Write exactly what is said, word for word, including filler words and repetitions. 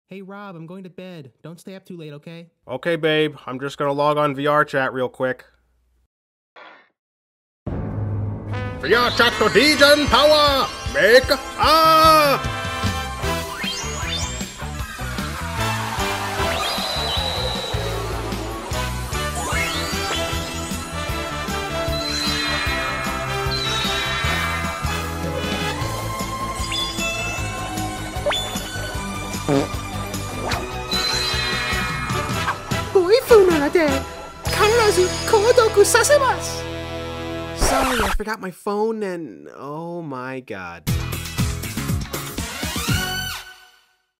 Hey Rob, I'm going to bed. Don't stay up too late, okay? Okay, babe. I'm just gonna log on V R chat real quick. V R chat to Degen power! Make ah! Sorry, I forgot my phone and oh my god.